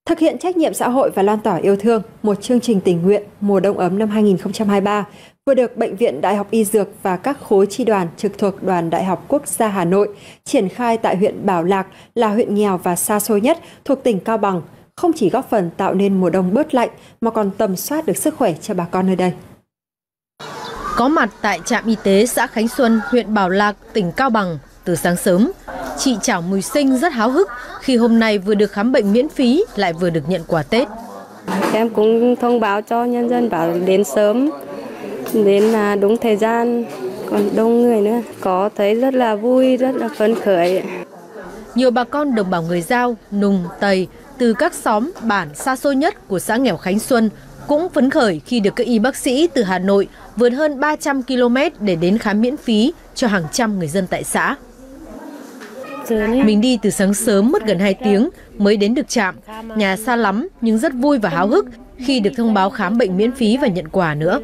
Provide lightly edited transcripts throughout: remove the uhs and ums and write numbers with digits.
Thực hiện trách nhiệm xã hội và lan tỏa yêu thương, một chương trình tình nguyện mùa đông ấm năm 2023 vừa được Bệnh viện Đại học Y Dược và các khối chi đoàn trực thuộc Đoàn Đại học Quốc gia Hà Nội triển khai tại huyện Bảo Lạc, là huyện nghèo và xa xôi nhất thuộc tỉnh Cao Bằng, không chỉ góp phần tạo nên mùa đông bớt lạnh mà còn tầm soát được sức khỏe cho bà con nơi đây. Có mặt tại trạm y tế xã Khánh Xuân, huyện Bảo Lạc, tỉnh Cao Bằng từ sáng sớm, chị Trảo Mùi Sinh rất háo hức khi hôm nay vừa được khám bệnh miễn phí lại vừa được nhận quà Tết. Em cũng thông báo cho nhân dân bảo đến sớm, đến là đúng thời gian, còn đông người nữa. Có thấy rất là vui, rất là phấn khởi. Nhiều bà con đồng bào người Dao, Nùng, Tày từ các xóm, bản xa xôi nhất của xã nghèo Khánh Xuân cũng phấn khởi khi được các y bác sĩ từ Hà Nội vượt hơn 300 km để đến khám miễn phí cho hàng trăm người dân tại xã. Mình đi từ sáng sớm mất gần 2 tiếng mới đến được trạm, nhà xa lắm nhưng rất vui và háo hức khi được thông báo khám bệnh miễn phí và nhận quà nữa.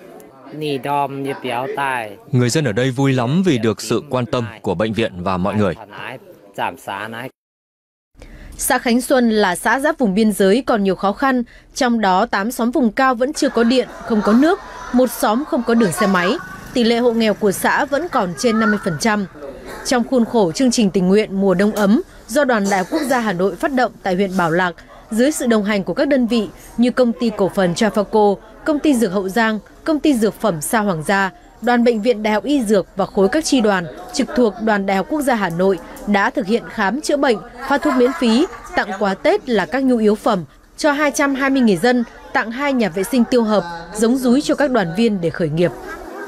Người dân ở đây vui lắm vì được sự quan tâm của bệnh viện và mọi người. Xã Khánh Xuân là xã giáp vùng biên giới còn nhiều khó khăn, trong đó 8 xóm vùng cao vẫn chưa có điện, không có nước, 1 xóm không có đường xe máy. Tỷ lệ hộ nghèo của xã vẫn còn trên 50%. Trong khuôn khổ chương trình tình nguyện mùa đông ấm do Đoàn Đại học Quốc gia Hà Nội phát động tại huyện Bảo Lạc, dưới sự đồng hành của các đơn vị như Công ty Cổ phần Trafaco, Công ty Dược Hậu Giang, Công ty Dược phẩm Sa Hoàng Gia, Đoàn Bệnh viện Đại học Y Dược và khối các chi đoàn trực thuộc Đoàn Đại học Quốc gia Hà Nội đã thực hiện khám chữa bệnh, phát thuốc miễn phí, tặng quà Tết là các nhu yếu phẩm cho 220 người dân, tặng 2 nhà vệ sinh tiêu hợp, giống dúi cho các đoàn viên để khởi nghiệp.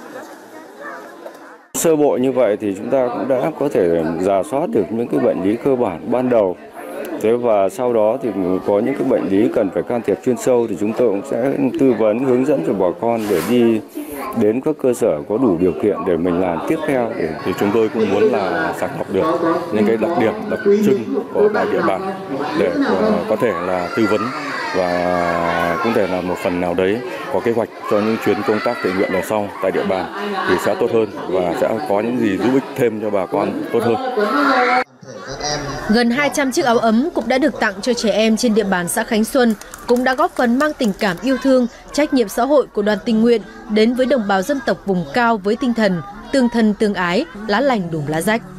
Sơ bộ như vậy thì chúng ta cũng đã có thể rà soát được những cái bệnh lý cơ bản ban đầu. Thế và sau đó thì có những cái bệnh lý cần phải can thiệp chuyên sâu thì chúng tôi cũng sẽ tư vấn hướng dẫn cho bà con để đi đến các cơ sở có đủ điều kiện để mình làm tiếp theo. Thì chúng tôi cũng muốn là sàng lọc được những cái đặc điểm đặc trưng của tại địa bàn để có thể là tư vấn và cũng thể là một phần nào đấy có kế hoạch cho những chuyến công tác tình nguyện lần sau tại địa bàn thì sẽ tốt hơn và sẽ có những gì giúp ích thêm cho bà con tốt hơn. Gần 200 chiếc áo ấm cũng đã được tặng cho trẻ em trên địa bàn xã Khánh Xuân, cũng đã góp phần mang tình cảm yêu thương, trách nhiệm xã hội của đoàn tình nguyện đến với đồng bào dân tộc vùng cao với tinh thần tương thân tương ái, lá lành đùm lá rách.